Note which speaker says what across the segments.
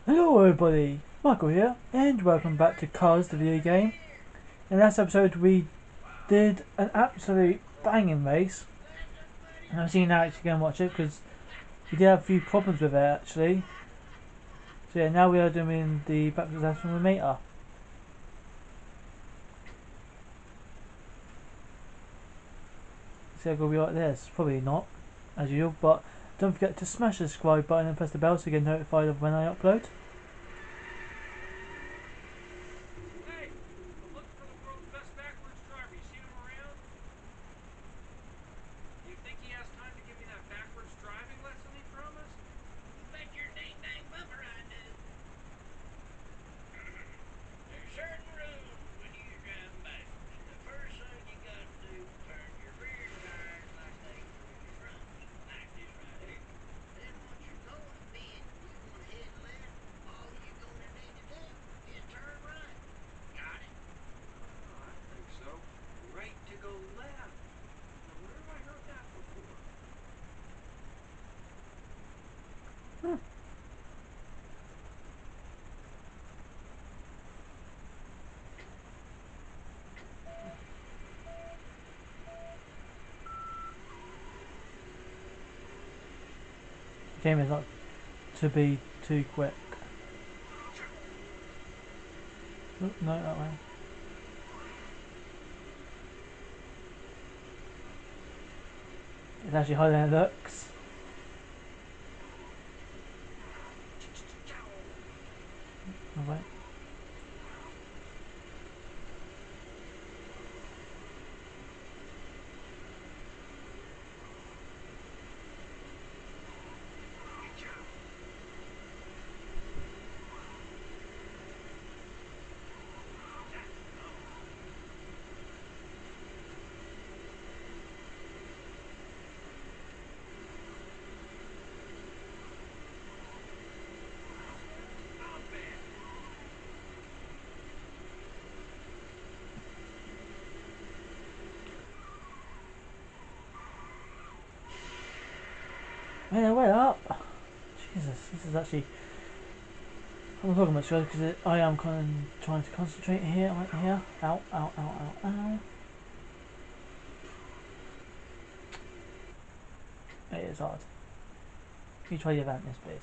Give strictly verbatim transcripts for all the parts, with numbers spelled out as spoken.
Speaker 1: Hello everybody, Michael here, and welcome back to Cars the video game. In last episode we did an absolute banging race, and I've seen now actually go and watch it because we did have a few problems with it actually. So yeah, now we are doing the backwards accelerometer. See how good we are at this? Probably not, as usual, but don't forget to smash the subscribe button and press the bell so you get notified of when I upload. The game is not to be too quick. Oh, no, that way. It's actually harder than it looks. Oh, wait. Man, way up! Jesus, this is actually. I'm not talking much because I am kind of trying to concentrate here, right here. Ow, ow, ow, ow, ow. It is hard. Can you try your event this, please?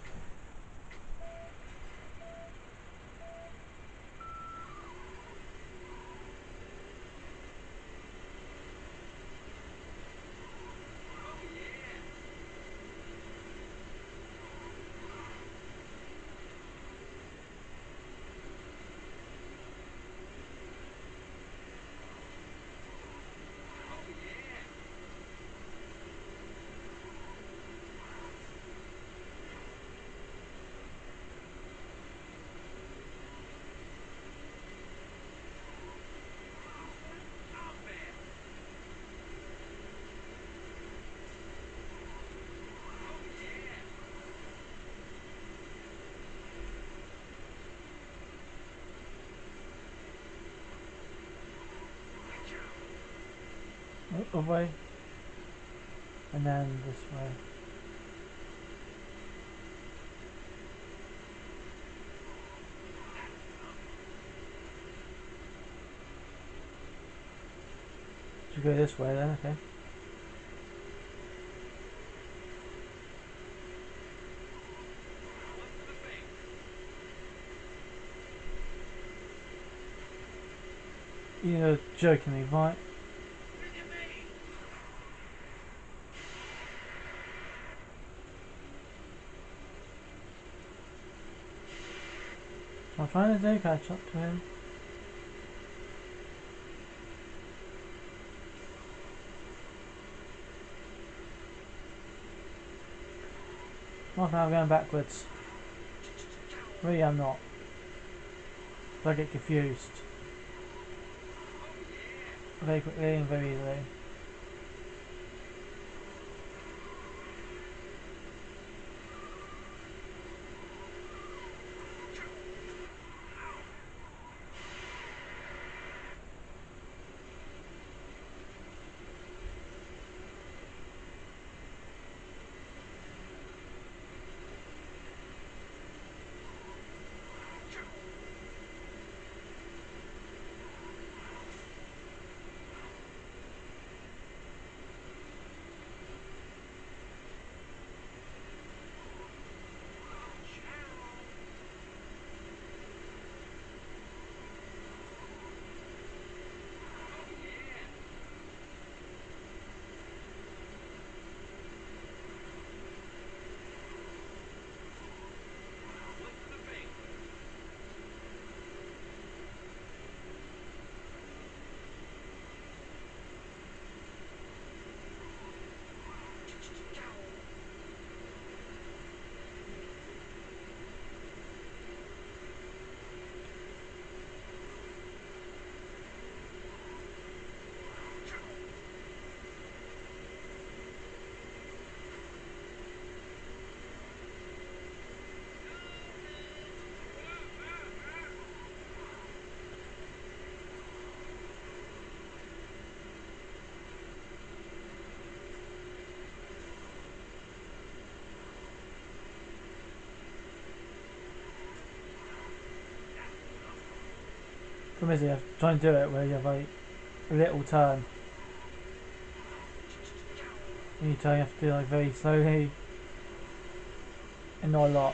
Speaker 1: Oh, other way. And then this way. Should go this way then, okay. You're joking me, right? I'm trying to do catch up to him. Not now, I'm going backwards. Really, I'm not. I get confused very quickly and very easily. From is you have to try and do it where you have like a little turn. And you turn, you have to do like very slowly and not a lot.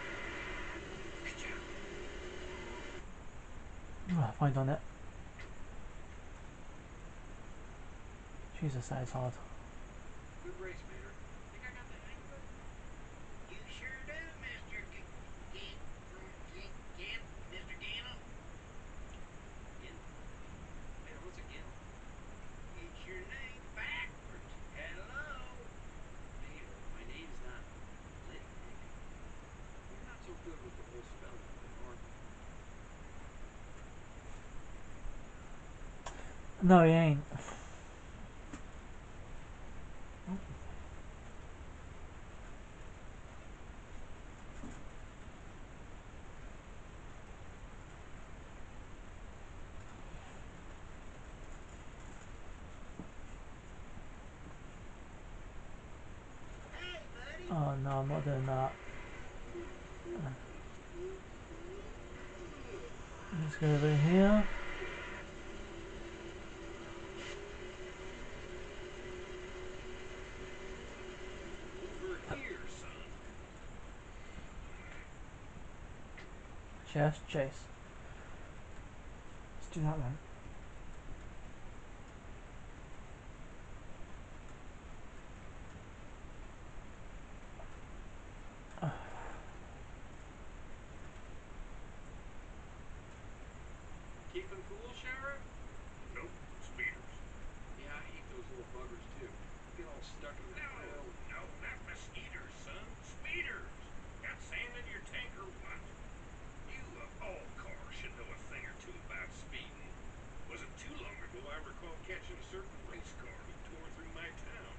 Speaker 1: Oh, find on it. Jesus, that is hard.
Speaker 2: Good race, Mater. Think I got the hang of it?
Speaker 3: You sure do, Mister G G G Gin, Mister Ginnell.
Speaker 2: Ginnell? Mater, what's a ginnell?
Speaker 3: It's your name backwards. Hello.
Speaker 2: Mater, my name's not Litwick. You're not so good with the whole spelling thing, are you?
Speaker 1: No, he ain't.
Speaker 3: Hey, buddy.
Speaker 1: Oh no, I'm not doing that. Let's go over here.
Speaker 2: Over here, son.
Speaker 1: Chest chase. Let's do that then.
Speaker 2: Keeping cool, Sheriff?
Speaker 4: Nope, speeders.
Speaker 2: Yeah, I hate those little buggers, too. Get all stuck in the
Speaker 4: No,
Speaker 2: grill.
Speaker 4: no, not mosquitoes, son. Speeders. Got sand in your tank or what? You of all cars should know a thing or two about speeding. Wasn't too long ago I recall catching a certain race car who tore through my town.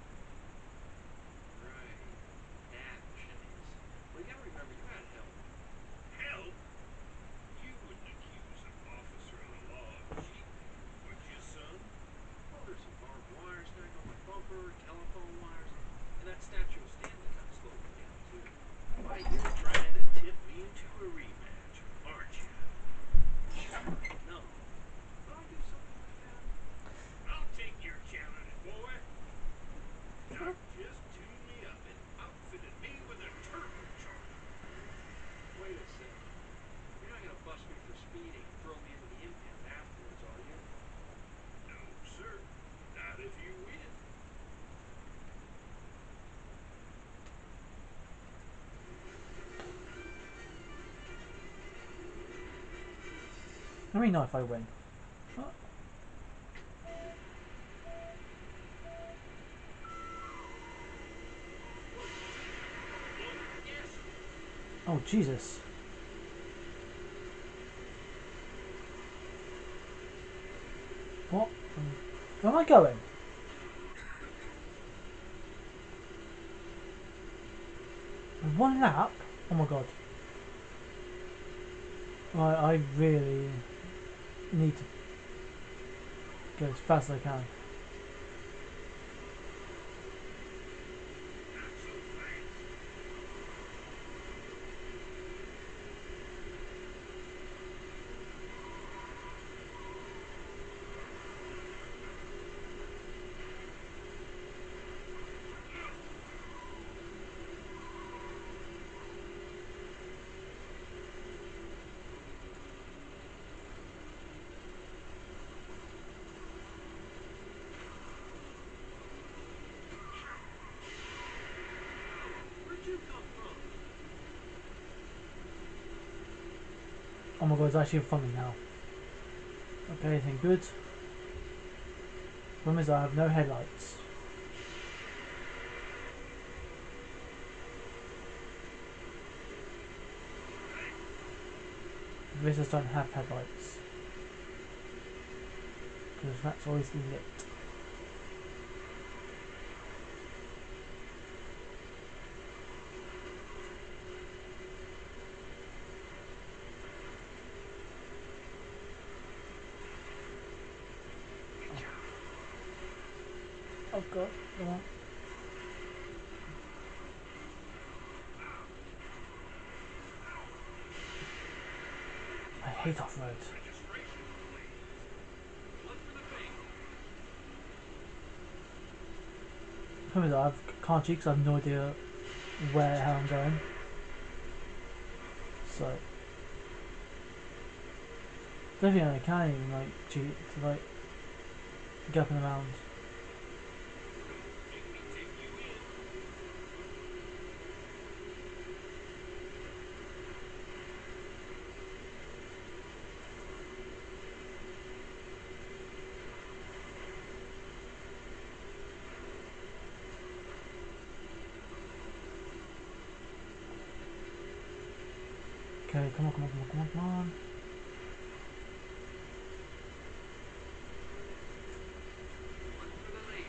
Speaker 2: Right. That chase. Well, you gotta remember, you had help.
Speaker 4: Help? You wouldn't accuse an officer of the law of cheating, would you, son?
Speaker 2: Well, there's some barbed wire snagged on my bumper, telephone wires, and that statue of Stanley kind of slowed me down, too.
Speaker 4: Why, you're trying to tip me into a rematch, aren't you?
Speaker 2: No. Would I do something like that?
Speaker 4: I'll take your challenge, boy. Doc just tuned me up and outfitted me with a turbocharger.
Speaker 2: Wait a second. You're not gonna bust me for speeding and throw me into the impound afterwards, are you?
Speaker 4: No, sir. Not if you win.
Speaker 1: Let me know if I win.
Speaker 4: Yes.
Speaker 1: Oh Jesus. What? Where am I going? One lap? Oh my god. I, I really need to go as fast as I can.
Speaker 4: Not so fast.
Speaker 2: Where'd you come from?
Speaker 1: Oh my god, it's actually funny now. Okay, anything good? Problem is I have no headlights. Visitors don't have headlights. Because that's always lit. Oh god, come on. I hate off-road.
Speaker 4: Registration
Speaker 1: problem is I have, can't cheat because I have no idea where how I'm going. So don't think I can even like cheat to like get up and around.
Speaker 4: Make me take you in.
Speaker 1: Okay, come on, come on, come on, come on, come on.
Speaker 2: One for the lady.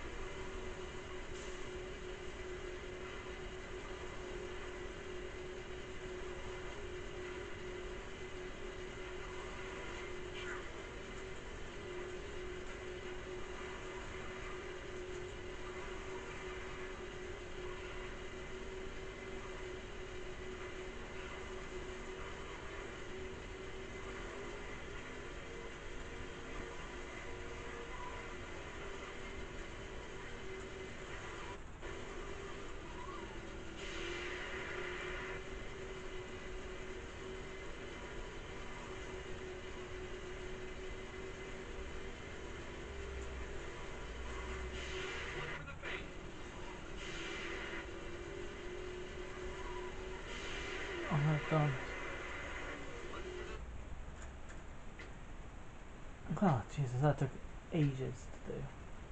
Speaker 2: One for the face.
Speaker 1: Oh my god.
Speaker 2: One for the.
Speaker 1: Oh Jesus, that took ages to do.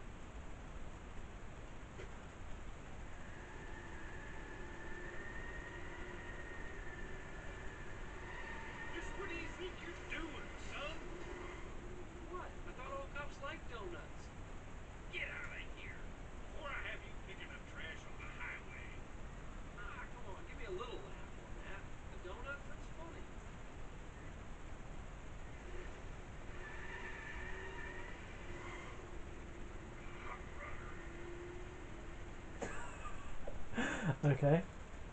Speaker 4: Just what do you think you're doing, son?
Speaker 2: What? I thought all cops like donuts.
Speaker 4: Get out of here before I have you picking up trash on the highway.
Speaker 2: Ah, come on, give me a little laugh on that. A donut? That's funny.
Speaker 4: Hot rodder.
Speaker 1: Okay.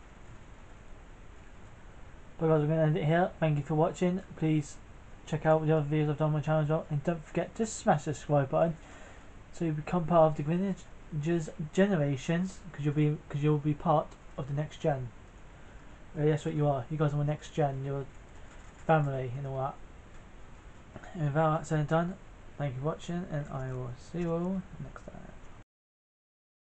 Speaker 1: But guys, we're going to end it here. Thank you for watching. Please check out the other videos I've done on my channel as well. And don't forget to smash the subscribe button so you become part of the Greenwich's generations, because you'll be because you'll be part of the next gen. Uh, that's what you are. You guys are the next gen. You're family and all that. And without that said and done, thank you for watching, and I will see you all next time.